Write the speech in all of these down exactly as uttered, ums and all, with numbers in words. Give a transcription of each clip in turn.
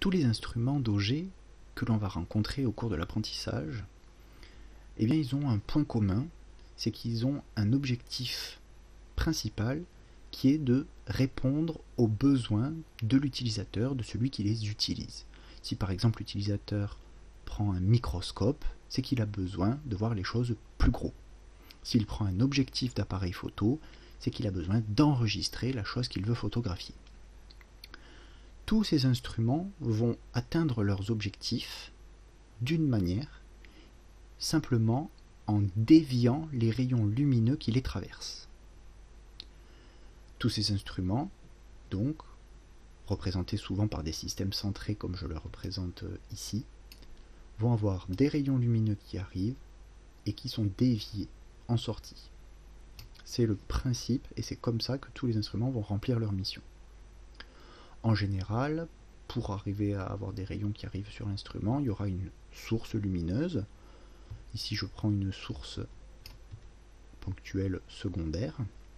tous les instruments d'Auger que l'on va rencontrer au cours de l'apprentissage, eh bien, ils ont un point commun, c'est qu'ils ont un objectif principal qui est de répondre aux besoins de l'utilisateur, de celui qui les utilise. Si par exemple l'utilisateur prend un microscope, c'est qu'il a besoin de voir les choses plus gros. S'il prend un objectif d'appareil photo, c'est qu'il a besoin d'enregistrer la chose qu'il veut photographier. Tous ces instruments vont atteindre leurs objectifs d'une manière, simplement en déviant les rayons lumineux qui les traversent. Tous ces instruments, donc, représentés souvent par des systèmes centrés comme je le représente ici, vont avoir des rayons lumineux qui arrivent et qui sont déviés en sortie. C'est le principe et c'est comme ça que tous les instruments vont remplir leur mission. En général, pour arriver à avoir des rayons qui arrivent sur l'instrument, il y aura une source lumineuse. Ici, je prends une source ponctuelle secondaire.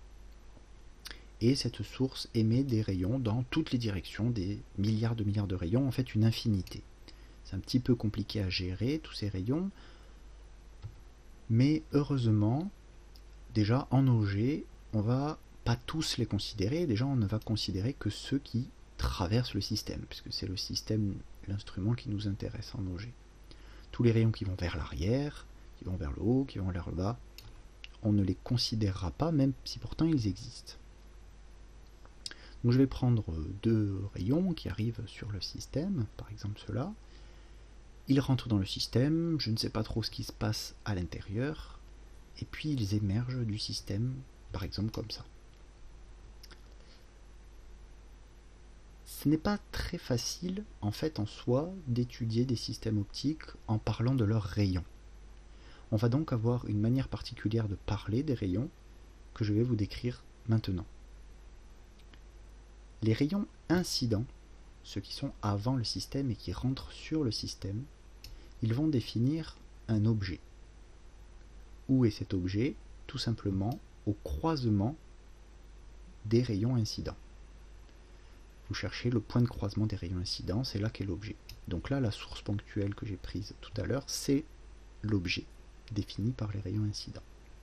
Et cette source émet des rayons dans toutes les directions, des milliards de milliards de rayons, en fait une infinité. C'est un petit peu compliqué à gérer, tous ces rayons. Mais heureusement, déjà en Auger, on va pas tous les considérer. Déjà, on ne va considérer que ceux qui traversent le système, puisque c'est le système, l'instrument qui nous intéresse en Auger. Tous les rayons qui vont vers l'arrière, qui vont vers le haut, qui vont vers le bas, on ne les considérera pas, même si pourtant ils existent. Donc je vais prendre deux rayons qui arrivent sur le système, par exemple ceux-là. Ils rentrent dans le système, je ne sais pas trop ce qui se passe à l'intérieur, et puis ils émergent du système, par exemple comme ça. Ce n'est pas très facile, en fait, en soi, d'étudier des systèmes optiques en parlant de leurs rayons. On va donc avoir une manière particulière de parler des rayons que je vais vous décrire maintenant. Les rayons incidents, ceux qui sont avant le système et qui rentrent sur le système, ils vont définir un objet. Où est cet objet? Tout simplement au croisement des rayons incidents. Vous cherchez le point de croisement des rayons incidents, c'est là qu'est l'objet. Donc là, la source ponctuelle que j'ai prise tout à l'heure, c'est l'objet défini par les rayons incidents.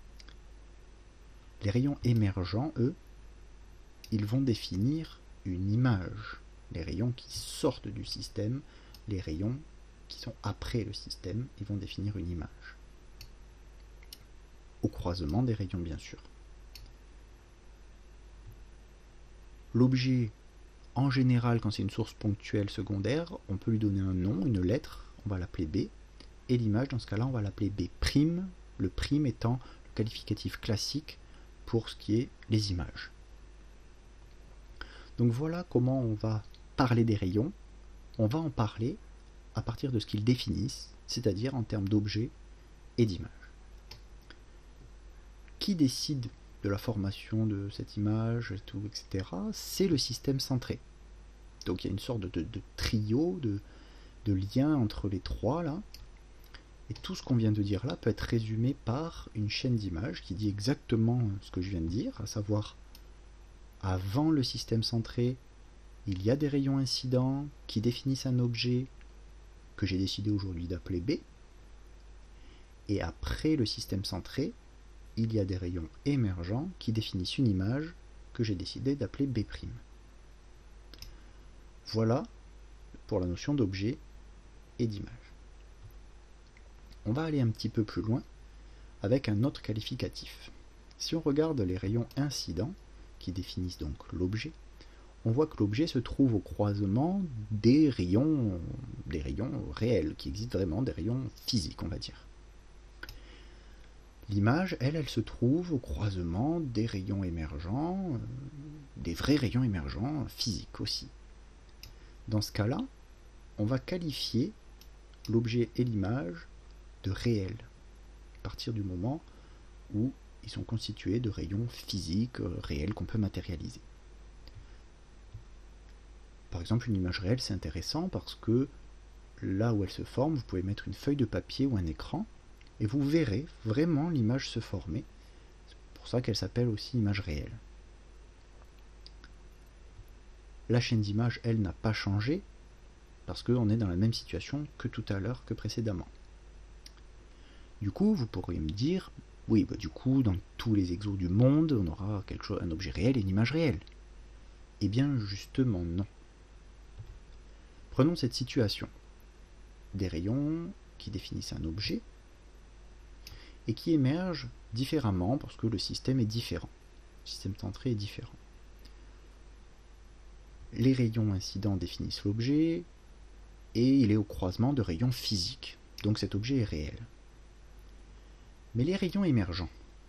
Les rayons émergents, eux, ils vont définir une image. Les rayons qui sortent du système, les rayons qui sont après le système, ils vont définir une image. Au croisement des rayons, bien sûr. L'objet, en général, quand c'est une source ponctuelle secondaire, on peut lui donner un nom, une lettre, on va l'appeler B, et l'image, dans ce cas-là, on va l'appeler B', le prime étant le qualificatif classique pour ce qui est les images. Donc voilà comment on va parler des rayons. On va en parler à partir de ce qu'ils définissent, c'est-à-dire en termes d'objets et d'images. Qui décide de la formation de cette image, et tout, et cetera, c'est le système centré. Donc il y a une sorte de, de, de trio, de, de lien entre les trois là. Et tout ce qu'on vient de dire là peut être résumé par une chaîne d'images qui dit exactement ce que je viens de dire, à savoir avant le système centré, il y a des rayons incidents qui définissent un objet que j'ai décidé aujourd'hui d'appeler B. Et après le système centré, il y a des rayons émergents qui définissent une image que j'ai décidé d'appeler B'. Voilà pour la notion d'objet et d'image. On va aller un petit peu plus loin avec un autre qualificatif. Si on regarde les rayons incidents, qui définissent donc l'objet, on voit que l'objet se trouve au croisement des rayons, des rayons réels, qui existent vraiment, des rayons physiques, on va dire. L'image, elle, elle se trouve au croisement des rayons émergents, euh, des vrais rayons émergents physiques aussi. Dans ce cas-là, on va qualifier l'objet et l'image de réels, à partir du moment où ils sont constitués de rayons physiques euh, réels qu'on peut matérialiser. Par exemple, une image réelle, c'est intéressant parce que là où elle se forme, vous pouvez mettre une feuille de papier ou un écran, et vous verrez vraiment l'image se former. C'est pour ça qu'elle s'appelle aussi image réelle. La chaîne d'images, elle, n'a pas changé. parce qu'on est dans la même situation que tout à l'heure, que précédemment. Du coup, vous pourriez me dire, oui, bah, du coup, dans tous les exos du monde, on aura quelque chose, un objet réel et une image réelle. Eh bien, justement, non. Prenons cette situation. Des rayons qui définissent un objet et qui émergent différemment parce que le système est différent. Le système centré est différent. Les rayons incidents définissent l'objet et il est au croisement de rayons physiques. Donc cet objet est réel. Mais les rayons émergents,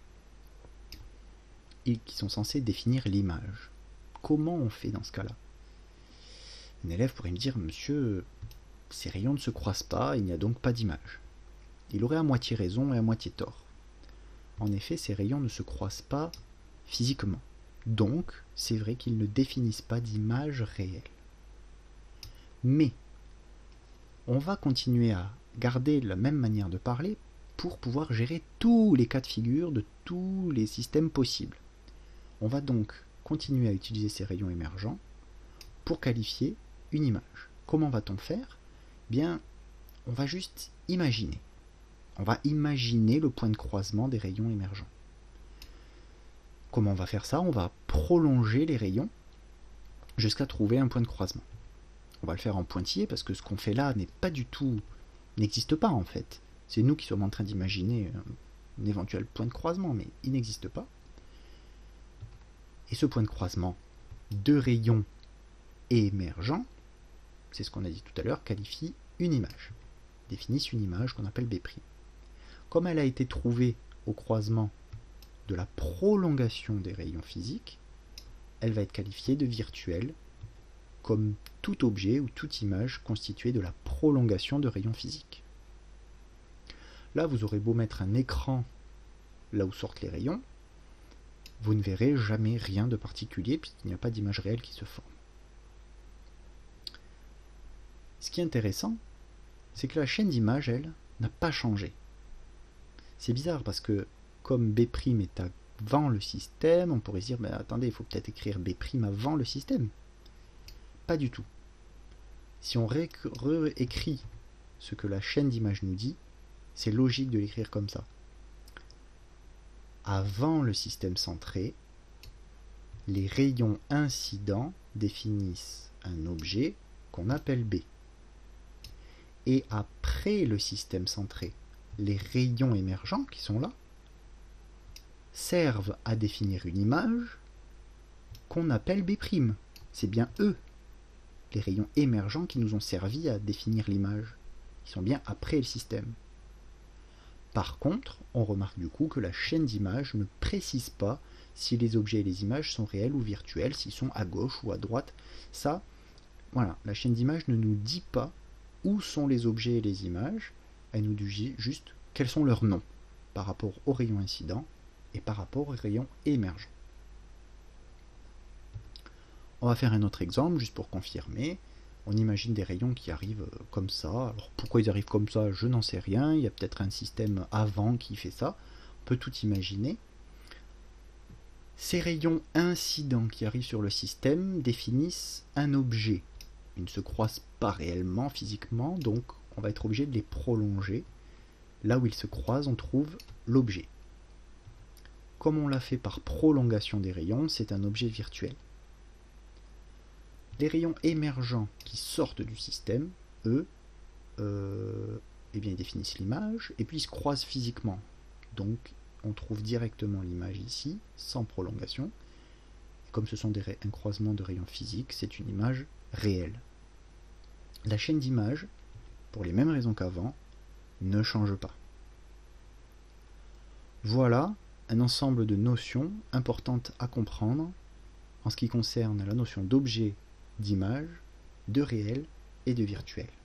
et qui sont censés définir l'image, comment on fait dans ce cas-là? Un élève pourrait me dire, monsieur, ces rayons ne se croisent pas, il n'y a donc pas d'image. Il aurait à moitié raison et à moitié tort. En effet, ces rayons ne se croisent pas physiquement. Donc, c'est vrai qu'ils ne définissent pas d'image réelle. Mais, on va continuer à garder la même manière de parler pour pouvoir gérer tous les cas de figure de tous les systèmes possibles. On va donc continuer à utiliser ces rayons émergents pour qualifier une image. Comment va-t-on faire? Bien, on va juste imaginer. On va imaginer le point de croisement des rayons émergents. Comment on va faire ça? On va prolonger les rayons jusqu'à trouver un point de croisement. On va le faire en pointillé parce que ce qu'on fait là n'est pas du tout, n'existe pas en fait. C'est nous qui sommes en train d'imaginer un éventuel point de croisement, mais il n'existe pas. Et ce point de croisement de rayons émergents, c'est ce qu'on a dit tout à l'heure, qualifie une image, définissent une image qu'on appelle B'. Comme elle a été trouvée au croisement de la prolongation des rayons physiques, elle va être qualifiée de virtuelle, comme tout objet ou toute image constituée de la prolongation de rayons physiques. Là, vous aurez beau mettre un écran là où sortent les rayons, vous ne verrez jamais rien de particulier puisqu'il n'y a pas d'image réelle qui se forme. Ce qui est intéressant, c'est que la chaîne d'images, elle, n'a pas changé. C'est bizarre parce que comme B' est avant le système, on pourrait se dire, ben attendez, il faut peut-être écrire B' avant le système. Pas du tout. Si on réécrit ce que la chaîne d'images nous dit, c'est logique de l'écrire comme ça. Avant le système centré, les rayons incidents définissent un objet qu'on appelle B. Et après le système centré, les rayons émergents qui sont là servent à définir une image qu'on appelle B'. C'est bien eux, les rayons émergents, qui nous ont servi à définir l'image. Ils sont bien après le système. Par contre, on remarque du coup que la chaîne d'images ne précise pas si les objets et les images sont réels ou virtuels, s'ils sont à gauche ou à droite. Ça, voilà, la chaîne d'images ne nous dit pas où sont les objets et les images, elle nous dit juste quels sont leurs noms par rapport aux rayons incidents et par rapport aux rayons émergents. On va faire un autre exemple juste pour confirmer. On imagine des rayons qui arrivent comme ça. Alors pourquoi ils arrivent comme ça, je n'en sais rien. Il y a peut-être un système avant qui fait ça. On peut tout imaginer. Ces rayons incidents qui arrivent sur le système définissent un objet. Ils ne se croisent pas réellement, physiquement, donc on va être obligé de les prolonger. Là où ils se croisent, on trouve l'objet. Comme on l'a fait par prolongation des rayons, c'est un objet virtuel. Les rayons émergents qui sortent du système, eux, euh, eh bien, ils définissent l'image et puis ils se croisent physiquement. Donc on trouve directement l'image ici, sans prolongation. Et comme ce sont des un croisement de rayons physiques, c'est une image réelle. La chaîne d'images, pour les mêmes raisons qu'avant, ne change pas. Voilà un ensemble de notions importantes à comprendre en ce qui concerne la notion d'objet, d'image, de réel et de virtuel.